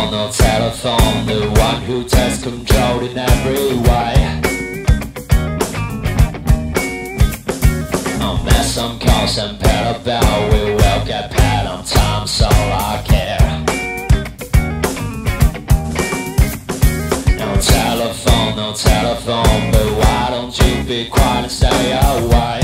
telephone, no telephone, the one who takes control in every way. I'll make some calls and pay a bell, we will get paid on time, so I care. No telephone, but why don't you be quiet and stay away?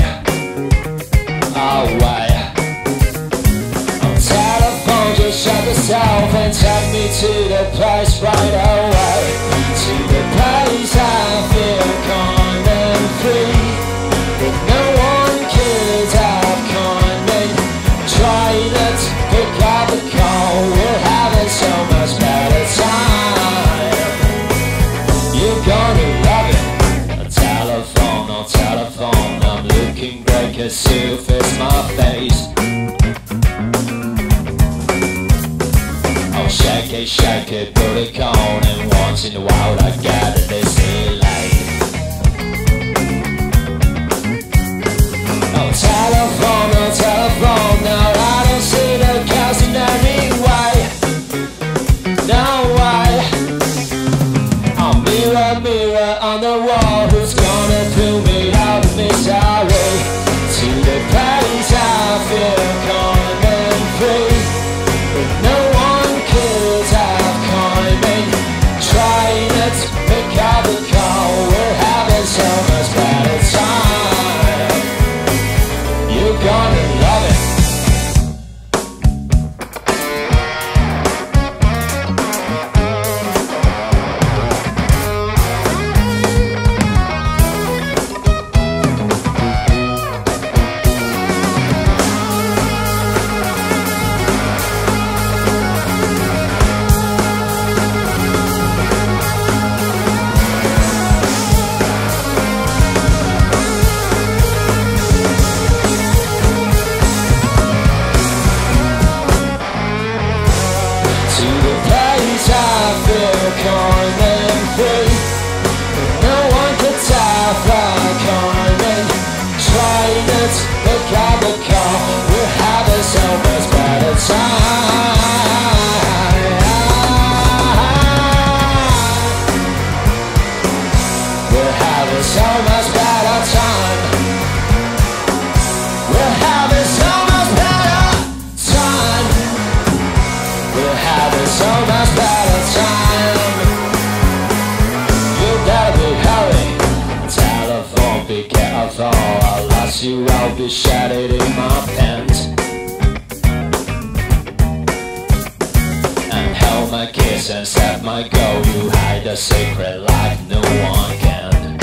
Away. On telephone, just shut yourself and take me to the place right away. To the place I feel kind and free, but no one cares how kind and trying to pick up the call. We're having so much better time. You're gonna love it. A telephone, no telephone, I'm looking great cause you fix my face. Oh shake it, put it on, and once in a while I get a delay. No telephone, no I don't see the cows in any way. No way. Mirror on the wall, who's gonna pull me out of misery? To the place I feel kind and free, but no one cares how kind and trying to pick up the call. We're having so much better time. You're gonna love it. Kind and free, no one can tell how kind and trying to pick up the call. We're having so much better time. We're having so much better time. We're having so much better time. We're having so much better time. Be careful, I'll ask you, I'll be shattered in my pants. And held my kiss and set my goal. You hide the secret like no one can.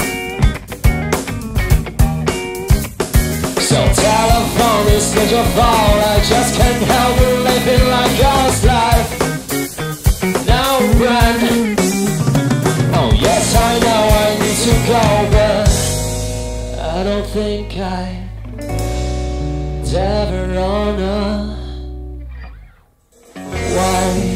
So telephone is not your fault, I just can't help but living like God's life. No brand. Oh yes, I know I need to go, but I don't think I'd ever honor why.